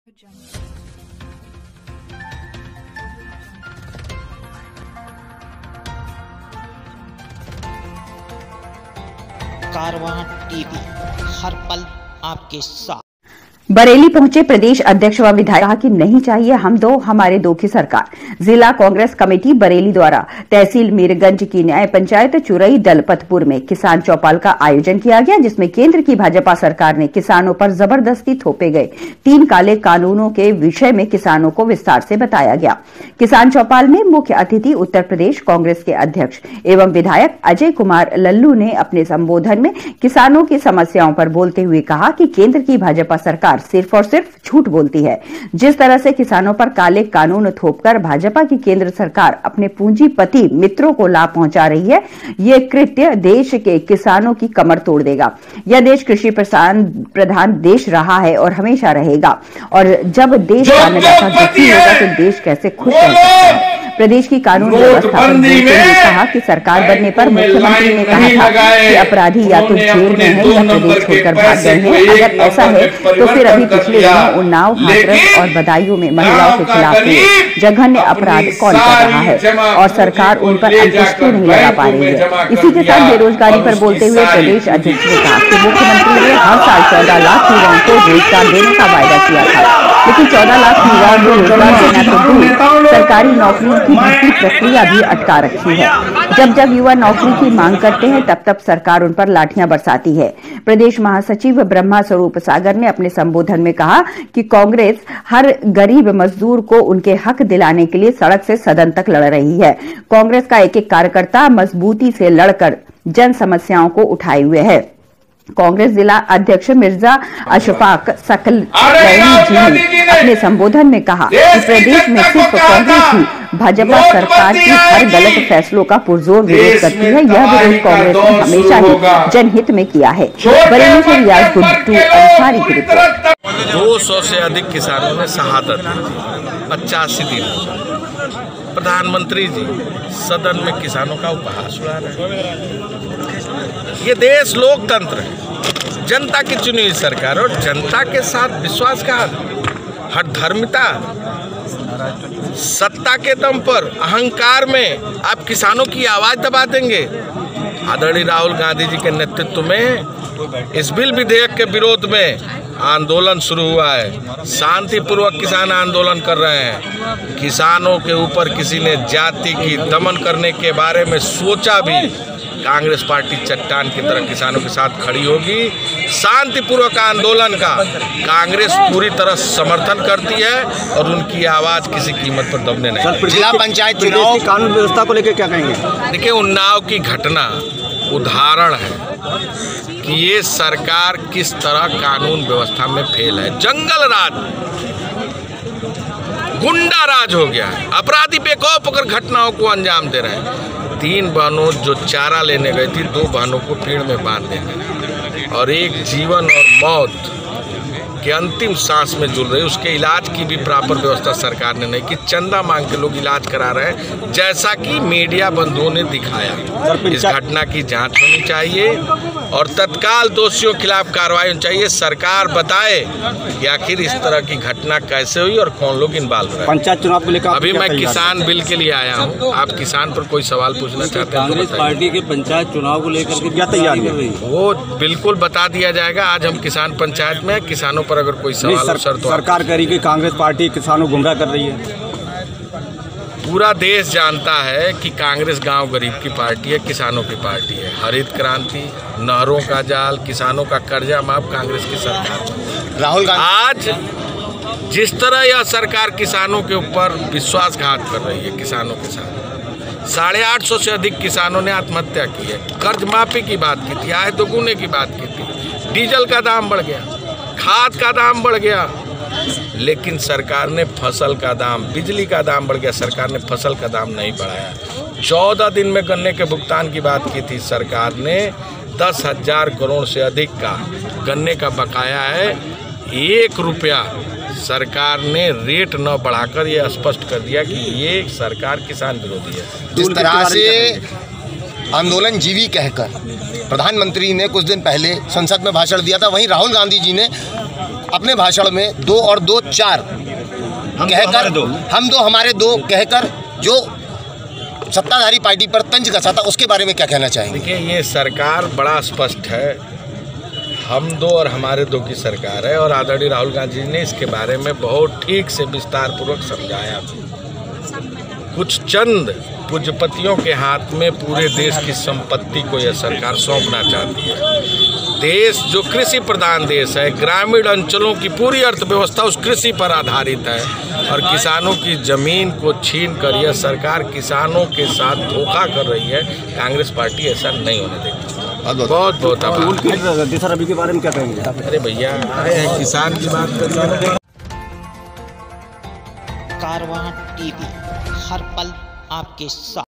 कारवां TV, हर पल आपके साथ। बरेली पहुंचे प्रदेश अध्यक्ष व विधायक, कहा कि नहीं चाहिए हम दो हमारे दो की सरकार। जिला कांग्रेस कमेटी बरेली द्वारा तहसील मीरगंज की न्याय पंचायत चुरई दलपतपुर में किसान चौपाल का आयोजन किया गया, जिसमें केंद्र की भाजपा सरकार ने किसानों पर जबरदस्ती थोपे गए 3 काले कानूनों के विषय में किसानों को विस्तार से बताया गया। किसान चौपाल में मुख्य अतिथि उत्तर प्रदेश कांग्रेस के अध्यक्ष एवं विधायक अजय कुमार लल्लू ने अपने संबोधन में किसानों की समस्याओं पर बोलते हुए कहा कि केंद्र की भाजपा सरकार सिर्फ और सिर्फ झूठ बोलती है। जिस तरह से किसानों पर काले कानून थोपकर भाजपा की केंद्र सरकार अपने पूंजीपति मित्रों को लाभ पहुंचा रही है, ये कृत्य देश के किसानों की कमर तोड़ देगा। यह देश कृषि प्रधान देश रहा है और हमेशा रहेगा, और जब देश अन्नदाता दुखी होगा तो देश कैसे खुश रह सकता है। प्रदेश की कानून व्यवस्था पर बोलते हुए कहा कि सरकार बनने पर मुख्यमंत्री ने कहा था कि अपराधी या तो जेल में है या प्रदेश छोड़कर भाग गए हैं। अगर ऐसा है तो फिर अभी पिछले दिनों उन्नाव, हाथरस और बदायूं में महिलाओं के खिलाफ हुए जघन्य अपराध कौन कर रहा है, और सरकार उन पर अंकुश क्यों नहीं लगा पा रही है। इसी के साथ बेरोजगारी पर बोलते हुए प्रदेश अध्यक्ष ने कहा कि मुख्यमंत्री ने हर साल 14 लाख युवाओं को रोजगार देने का वायदा किया था, लेकिन 14 लाख युवाओं को रोजगार देना तो दूर, सरकारी नौकरियों की भर्ती प्रक्रिया भी अटका रखी है। जब जब युवा नौकरी की मांग करते हैं तब तब सरकार उन पर लाठियां बरसाती है। प्रदेश महासचिव ब्रह्मा स्वरूप सागर ने अपने संबोधन में कहा कि कांग्रेस हर गरीब मजदूर को उनके हक दिलाने के लिए सड़क से सदन तक लड़ रही है। कांग्रेस का एक एक कार्यकर्ता मजबूती से लड़कर जन समस्याओं को उठाए हुए है। कांग्रेस जिला अध्यक्ष मिर्जा अशफाक सकल जी ने अपने संबोधन में कहा कि प्रदेश में सिर्फ कांग्रेस ही भाजपा सरकार की हर गलत फैसलों का पुरजोर विरोध करती है। यह विरोध कांग्रेस ने हमेशा ही जनहित में किया है। बरेली से रियाज गुड्डू अंसारी की रिपोर्ट। 200 से अधिक किसानों ने शहादत दी। 85 दिन प्रधानमंत्री जी सदन में किसानों का उपहास उड़ा रहे हैं। ये देश लोकतंत्र है, जनता की चुनी हुई सरकार, और जनता के साथ विश्वासघात, हठधर्मिता, सत्ता के दम पर अहंकार में आप किसानों की आवाज दबा देंगे। आदरणीय राहुल गांधी जी के नेतृत्व में इस बिल विधेयक के विरोध में आंदोलन शुरू हुआ है। शांतिपूर्वक किसान आंदोलन कर रहे हैं। किसानों के ऊपर किसी ने जाति की दमन करने के बारे में सोचा भी, कांग्रेस पार्टी चट्टान की तरह किसानों के साथ खड़ी होगी। शांतिपूर्वक आंदोलन का कांग्रेस पूरी तरह समर्थन करती है और उनकी आवाज किसी कीमत पर दबने नहीं। जिला पंचायत चुनाव कानून व्यवस्था को लेकर क्या कहेंगे? देखिए, उन्नाव की घटना उदाहरण है कि ये सरकार किस तरह कानून व्यवस्था में फेल है। जंगल राज, गुंडा राज हो गया है। अपराधी बेखौफ होकर घटनाओं को अंजाम दे रहे हैं। 3 बहनों जो चारा लेने गई थी, 2 बहनों को पेड़ में बांध देंगे, और एक जीवन और मौत के अंतिम सांस में जुड़ रही, उसके इलाज की भी प्रॉपर व्यवस्था सरकार ने नहीं की। चंदा मांग के लोग इलाज करा रहे हैं, जैसा कि मीडिया बंधुओं ने दिखाया। इस घटना की जांच होनी चाहिए और तत्काल दोषियों के खिलाफ कार्रवाई होनी चाहिए। सरकार बताए कि आखिर इस तरह की घटना कैसे हुई और कौन लोग इन्वॉल्व रहे। पंचायत चुनाव को लेकर अभी मैं किसान बिल के लिए आया हूँ। आप किसान पर कोई सवाल पूछना चाहते हैं? कांग्रेस पार्टी के पंचायत चुनाव को लेकर क्या तैयारी है? वो बिल्कुल बता दिया जाएगा। आज हम किसान पंचायत में, किसानों पर अगर कोई सवाल तो सरकार कह रही कि कांग्रेस पार्टी किसानों गुमराह कर रही है। पूरा देश जानता है कि कांग्रेस गांव गरीब की पार्टी है, किसानों की पार्टी है। हरित क्रांति, नहरों का जाल, किसानों का कर्जा माफ कांग्रेस की सरकार। राहुल गांधी आज जिस तरह यह सरकार किसानों के ऊपर विश्वासघात कर रही है, किसानों के साथ 850 से अधिक किसानों ने आत्महत्या की है। कर्ज माफी की बात की थी, आय दोगुने की बात की थी। डीजल का दाम बढ़ गया, खाद का दाम बढ़ गया, लेकिन सरकार ने फसल का दाम, बिजली का दाम बढ़ गया, सरकार ने फसल का दाम नहीं बढ़ाया। 14 दिन में गन्ने के भुगतान की बात की थी, सरकार ने 10,000 करोड़ से अधिक का गन्ने का बकाया है। 1 रुपया सरकार ने रेट न बढ़ाकर ये स्पष्ट कर दिया कि ये सरकार किसान विरोधी है। जिस तरह से आंदोलन जीवी कहकर प्रधानमंत्री ने कुछ दिन पहले संसद में भाषण दिया था, वहीं राहुल गांधी जी ने अपने भाषण में 2 और 2 4 कहकर हम दो हमारे दो कहकर जो सत्ताधारी पार्टी पर तंज कसा था, उसके बारे में क्या कहना चाहेंगे? देखिए, ये सरकार बड़ा स्पष्ट है, हम दो और हमारे दो की सरकार है और आदरणीय राहुल गांधी जी ने इसके बारे में बहुत ठीक से विस्तार पूर्वक समझाया। कुछ चंद पूंजीपतियों के हाथ में पूरे देश की संपत्ति को यह सरकार सौंपना चाहती है। देश जो कृषि प्रधान देश है, ग्रामीण अंचलों की पूरी अर्थव्यवस्था उस कृषि पर आधारित है और किसानों की जमीन को छीन कर यह सरकार किसानों के साथ धोखा कर रही है। कांग्रेस पार्टी ऐसा नहीं होने देगी। बहुत बहुत आभार। देशा रवि के बारे में क्या कहेंगे? अरे भैया, आए हैं किसान की बात कर। कारवां टीवी, हर पल आपके साथ।